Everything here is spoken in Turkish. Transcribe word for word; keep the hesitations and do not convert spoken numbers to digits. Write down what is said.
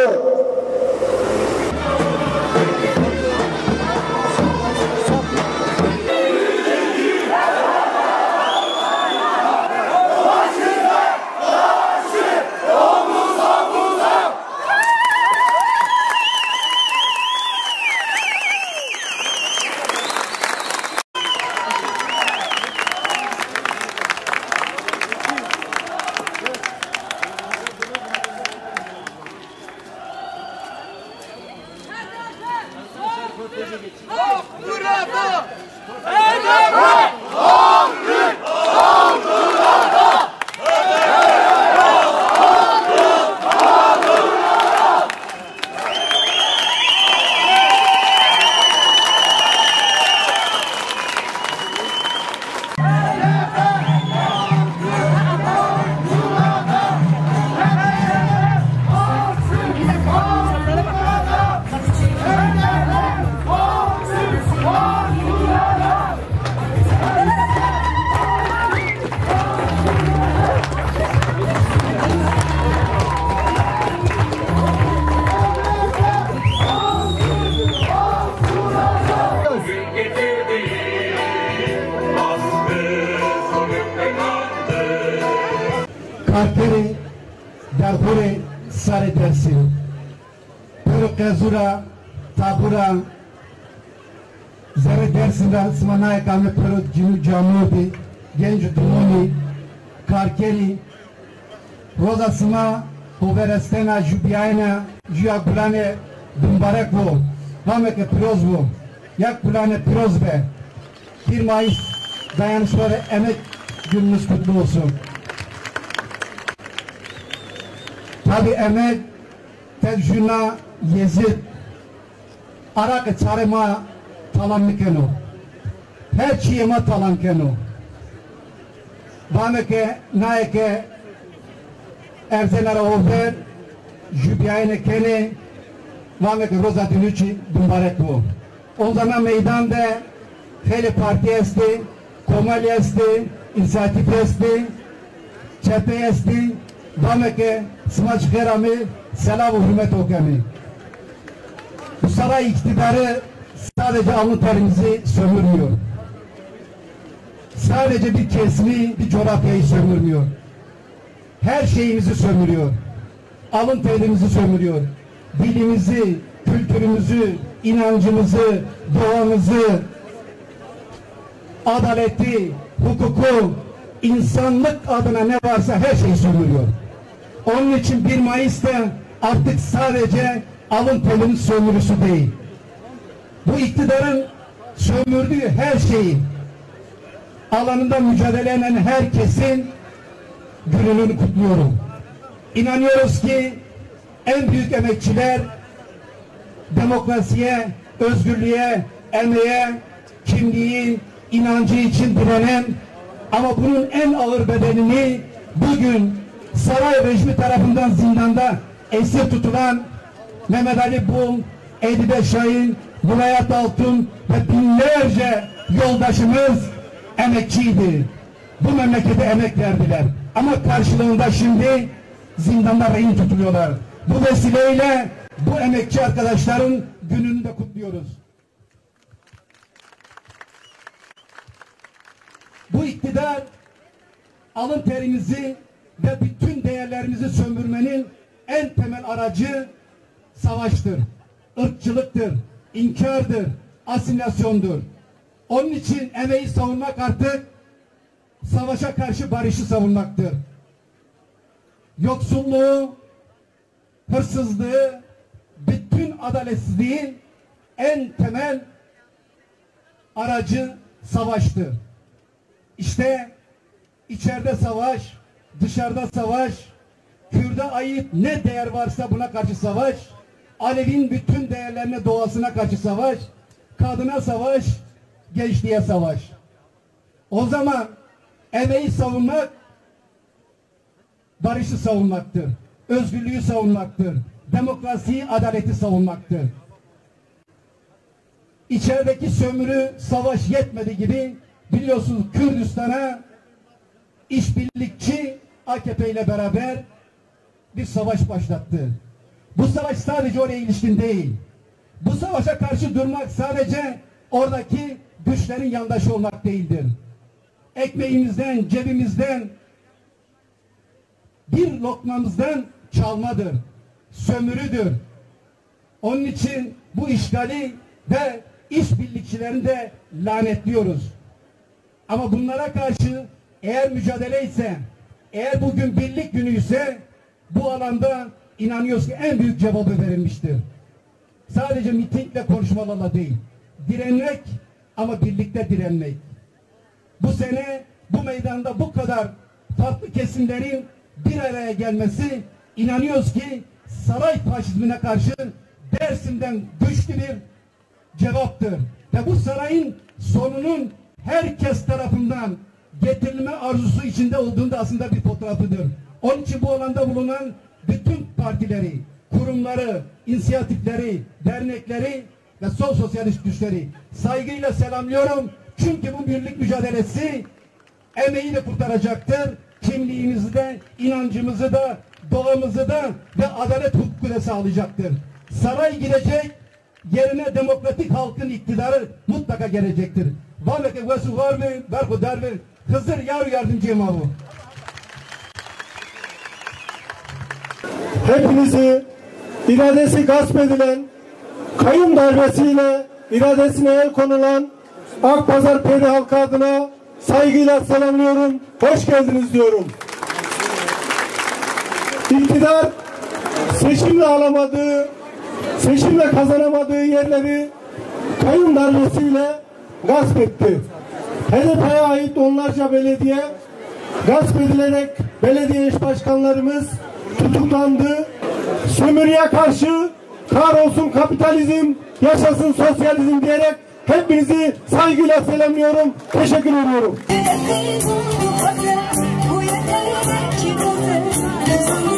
başlıyor. Karteri darhure sare dersi pero kazura tabura zare dersinden smanaya kalme pero cinu camudi genç dumuni karkeri roza sma hoverestena jubiayna jua kulane dumbarekvo vameke pirozvo yak kulane pirozbe bir Mayıs dayanışmaları emek gününüz kutlu olsun. Tabi emek tecrüna yezid arak çarema talan keno her çiyema talan keno vameke naeke erzenara over jübiyayne kene vameke roza dinüçi dumbarek bu o zaman meydanda hele parti esti komali esti inisiyatif esti çepe esti vameke smaç kerami selam ve hürmet okemi. Bu saray iktidarı sadece alın terimizi sömürmüyor. Sadece bir kesimi, bir coğrafyayı sömürmüyor. Her şeyimizi sömürüyor. Alın terimizi sömürüyor. Dilimizi, kültürümüzü, inancımızı, doğamızı, adaleti, hukuku, insanlık adına ne varsa her şeyi sömürüyor. Onun için bir Mayıs'ta artık sadece alın terinin sömürüsü değil. Bu iktidarın sömürdüğü her şeyi alanında mücadele eden herkesin gününü kutluyorum. İnanıyoruz ki en büyük emekçiler demokrasiye, özgürlüğe, emeğe, kimliği, inancı için direnen ama bunun en ağır bedelini bugün saray rejimi tarafından zindanda esir tutulan Mehmet Ali Bul, Edibe Şahin, Bulayat Altun ve binlerce yoldaşımız emekçiydi. Bu memlekete emek verdiler. Ama karşılığında şimdi zindanda rehin tutuluyorlar. Bu vesileyle bu emekçi arkadaşların gününü de kutluyoruz. Bu iktidar alın terimizi ve bütün değerlerimizi sömürmenin en temel aracı savaştır, ırkçılıktır, inkardır, asimilasyondur. Onun için emeği savunmak artık savaşa karşı barışı savunmaktır. Yoksulluğu, hırsızlığı, bütün adaletsizliğin en temel aracı savaştır. İşte içeride savaş, dışarıda savaş, Kürt'e ait ne değer varsa buna karşı savaş, Alev'in bütün değerlerine, doğasına karşı savaş, kadına savaş, gençliğe savaş. O zaman emeği savunmak, barışı savunmaktır, özgürlüğü savunmaktır, demokrasiyi, adaleti savunmaktır. İçerideki sömürü, savaş yetmedi gibi biliyorsunuz Kürdistan'a işbirlikçi A K P ile beraber bir savaş başlattı. Bu savaş sadece oraya ilişkin değil. Bu savaşa karşı durmak sadece oradaki güçlerin yandaşı olmak değildir. Ekmeğimizden, cebimizden, bir lokmamızdan çalmadır. Sömürüdür. Onun için bu işgali ve işbirlikçilerini de lanetliyoruz. Ama bunlara karşı eğer mücadele ise, eğer bugün birlik günü ise bu alanda inanıyoruz ki en büyük cevabı verilmiştir. Sadece mitingle, konuşmalarla değil. Direnmek ama birlikte direnmek. Bu sene bu meydanda bu kadar farklı kesimlerin bir araya gelmesi, inanıyoruz ki saray faşizmine karşı Dersim'den güçlü bir cevaptır. Ve bu sarayın sonunun herkes tarafından getirilme arzusu içinde olduğunda aslında bir fotoğrafıdır. Onun için bu alanda bulunan bütün partileri, kurumları, inisiyatifleri, dernekleri ve sol sosyalist güçleri saygıyla selamlıyorum. Çünkü bu birlik mücadelesi emeği de kurtaracaktır. Kimliğimizi de, inancımızı da, doğamızı da ve adalet hukuku da sağlayacaktır. Saray gidecek, yerine demokratik halkın iktidarı mutlaka gelecektir. Vallahi vesu var mı? Ver bu darbe. Hızır yar yardımcıyım abi. Hepinizi iradesi gasp edilen, kayyum darbesiyle iradesine el konulan Akpazarı Peri halkı adına saygıyla selamlıyorum. Hoş geldiniz diyorum. İktidar seçimle alamadığı, seçimle kazanamadığı yerleri kayyum darbesiyle gasp etti. H D P'ye ait onlarca belediye gasp edilerek belediye eş başkanlarımız tutuklandı. Sömürüye karşı kahrolsun kapitalizm, yaşasın sosyalizm diyerek hepinizi saygıyla selamlıyorum. Teşekkür ediyorum.